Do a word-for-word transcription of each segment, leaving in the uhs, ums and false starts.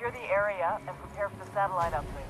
Secure the area and prepare for the satellite uplink.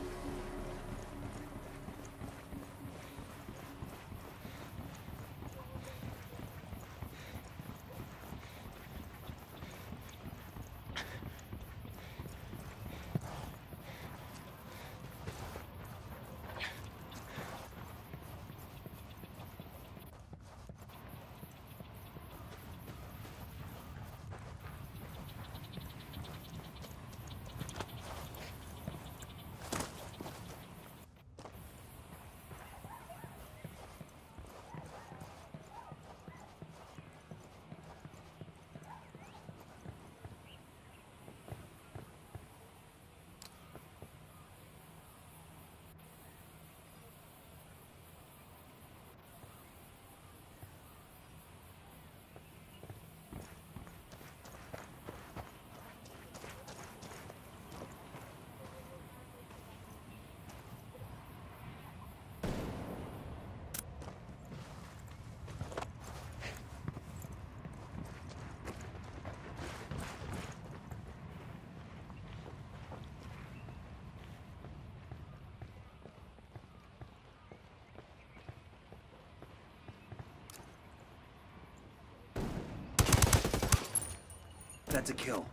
That's a kill.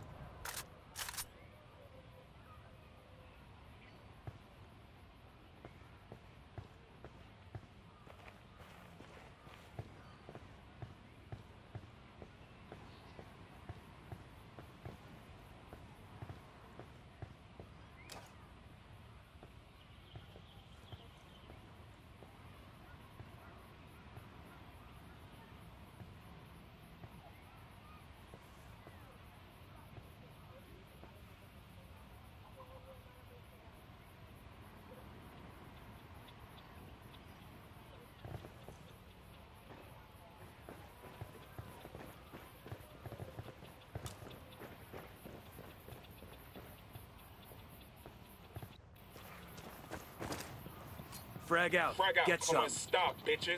Frag out. Frag out. Get Come some. on, stop, bitches.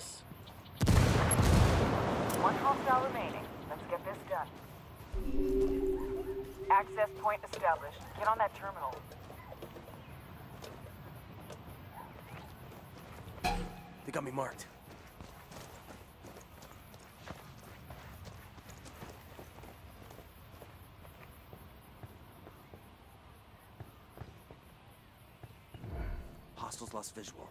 One hostile remaining. Let's get this done. Access point established. Get on that terminal. They got me marked. Hostiles lost visual.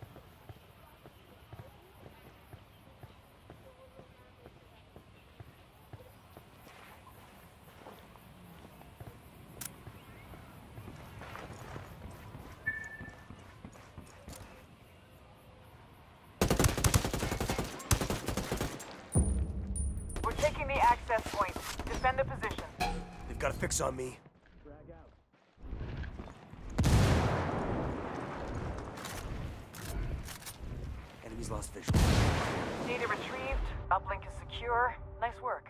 We're taking the access point. Defend the position. They've got a fix on me. Enemies lost visual. Data retrieved. Uplink is secure. Nice work.